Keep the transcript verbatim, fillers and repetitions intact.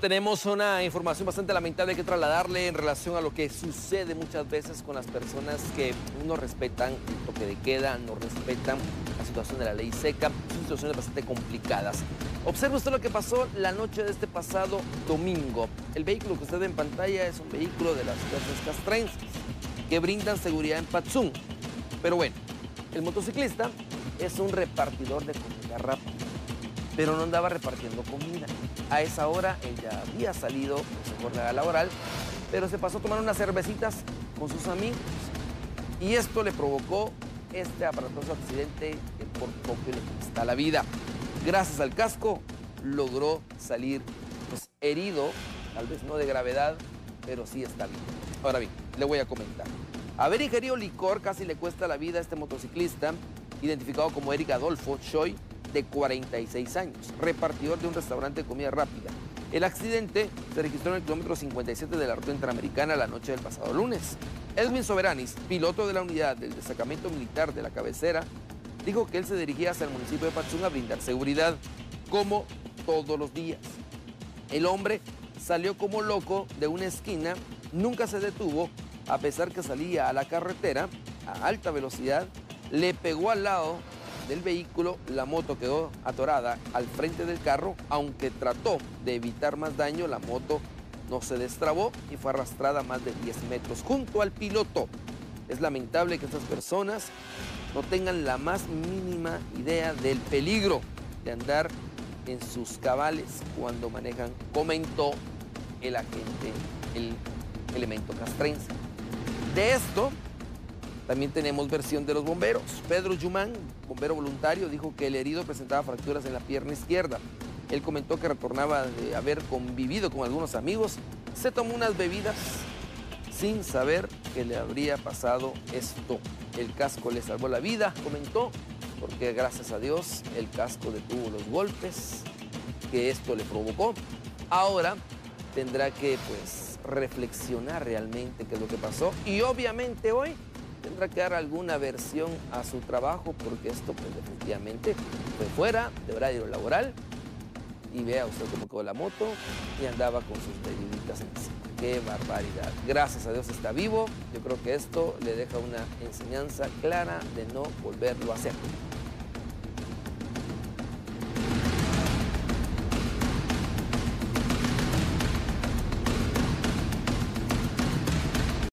tenemos una información bastante lamentable que trasladarle en relación a lo que sucede muchas veces con las personas que no respetan el toque de queda, no respetan la situación de la ley seca. Son situaciones bastante complicadas. Observe usted lo que pasó la noche de este pasado domingo. El vehículo que usted ve en pantalla es un vehículo de las fuerzas castrenses que brindan seguridad en Patzún. Pero bueno, el motociclista es un repartidor de comida rápida, pero no andaba repartiendo comida. A esa hora él ya había salido de su jornada laboral, pero se pasó a tomar unas cervecitas con sus amigos. Y esto le provocó este aparatoso accidente que por poco le cuesta la vida. Gracias al casco logró salir pues, herido, tal vez no de gravedad, pero sí está bien. Ahora bien, le voy a comentar. Haber ingerido licor casi le cuesta la vida a este motociclista, identificado como Eric Adolfo Choi, de cuarenta y seis años, repartidor de un restaurante de comida rápida. El accidente se registró en el kilómetro cincuenta y siete de la ruta interamericana la noche del pasado lunes. Edwin Soberanis, piloto de la unidad del destacamento militar de la cabecera, dijo que él se dirigía hacia el municipio de Patzún a brindar seguridad, como todos los días. El hombre salió como loco de una esquina, nunca se detuvo, a pesar que salía a la carretera a alta velocidad, le pegó al lado del vehículo, la moto quedó atorada al frente del carro, aunque trató de evitar más daño, la moto no se destrabó y fue arrastrada más de diez metros junto al piloto. Es lamentable que estas personas no tengan la más mínima idea del peligro de andar en sus cabales cuando manejan, comentó el agente, el elemento castrense. De esto también tenemos versión de los bomberos. Pedro Yumán, bombero voluntario, dijo que el herido presentaba fracturas en la pierna izquierda. Él comentó que retornaba de haber convivido con algunos amigos, se tomó unas bebidas sin saber que le habría pasado esto. El casco le salvó la vida, comentó, porque gracias a Dios el casco detuvo los golpes que esto le provocó. Ahora tendrá que pues reflexionar realmente qué es lo que pasó y obviamente hoy tendrá que dar alguna versión a su trabajo, porque esto pues definitivamente fue fuera de horario laboral. Y vea usted cómo quedó la moto y andaba con sus bebiditas encima. ¡Qué barbaridad! Gracias a Dios está vivo. Yo creo que esto le deja una enseñanza clara de no volverlo a hacer.